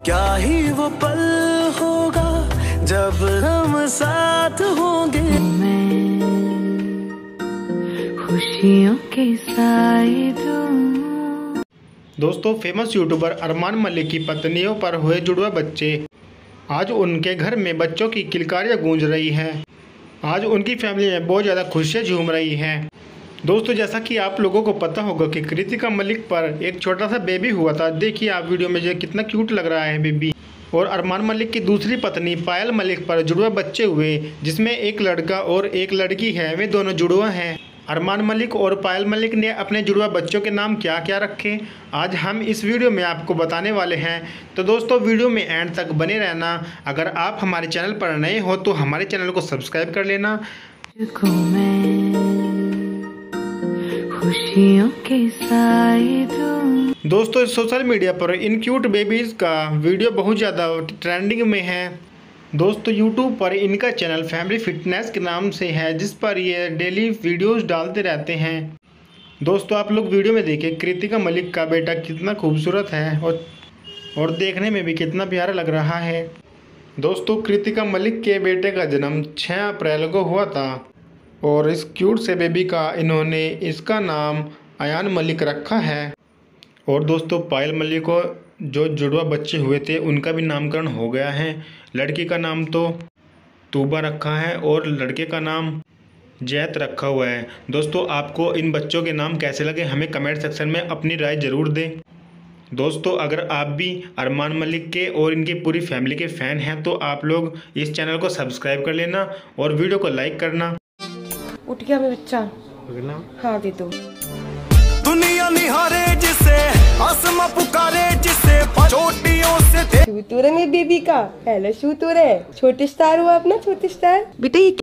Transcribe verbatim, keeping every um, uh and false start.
क्या ही वो पल होगा जब हम साथ होंगे, खुशियों के साए दूं। दोस्तों, फेमस यूट्यूबर अरमान मलिक की पत्नियों पर हुए जुड़वा बच्चे। आज उनके घर में बच्चों की किलकारियां गूंज रही हैं। आज उनकी फैमिली में बहुत ज़्यादा खुशियां झूम रही हैं। दोस्तों, जैसा कि आप लोगों को पता होगा कि कृतिका मलिक पर एक छोटा सा बेबी हुआ था। देखिए आप वीडियो में जो कितना क्यूट लग रहा है बेबी। और अरमान मलिक की दूसरी पत्नी पायल मलिक पर जुड़वा बच्चे हुए, जिसमें एक लड़का और एक लड़की है। वे दोनों जुड़वा हैं। अरमान मलिक और पायल मलिक ने अपने जुड़वा बच्चों के नाम क्या क्या रखे, आज हम इस वीडियो में आपको बताने वाले हैं। तो दोस्तों, वीडियो में एंड तक बने रहना। अगर आप हमारे चैनल पर नए हो तो हमारे चैनल को सब्सक्राइब कर लेना। खुशियों के साए दूं। दोस्तों, सोशल मीडिया पर इन क्यूट बेबीज़ का वीडियो बहुत ज़्यादा ट्रेंडिंग में है। दोस्तों, यूट्यूब पर इनका चैनल फैमिली फिटनेस के नाम से है, जिस पर ये डेली वीडियोस डालते रहते हैं। दोस्तों, आप लोग वीडियो में देखिए कृतिका मलिक का बेटा कितना खूबसूरत है और और देखने में भी कितना प्यारा लग रहा है। दोस्तों, कृतिका मलिक के बेटे का जन्म छः अप्रैल को हुआ था और इस क्यूट से बेबी का इन्होंने इसका नाम अयान मलिक रखा है। और दोस्तों, पायल मलिक को जो जुड़वा बच्चे हुए थे उनका भी नामकरण हो गया है। लड़की का नाम तो तूबा रखा है और लड़के का नाम जैत रखा हुआ है। दोस्तों, आपको इन बच्चों के नाम कैसे लगे हमें कमेंट सेक्शन में अपनी राय ज़रूर दें। दोस्तों, अगर आप भी अरमान मलिक के और इनकी पूरी फैमिली के फ़ैन हैं तो आप लोग इस चैनल को सब्सक्राइब कर लेना और वीडियो को लाइक करना। उठ गया मेरा बच्चा। हाँ दे दो। दुनिया निहारे जिसे, आसमां पुकारे जिसे, चोटियों से शूतूर है मेरे बेबी का। हेलो शूतूर है, छोटे स्टार हुआ अपना छोटे स्टार बेटा। ये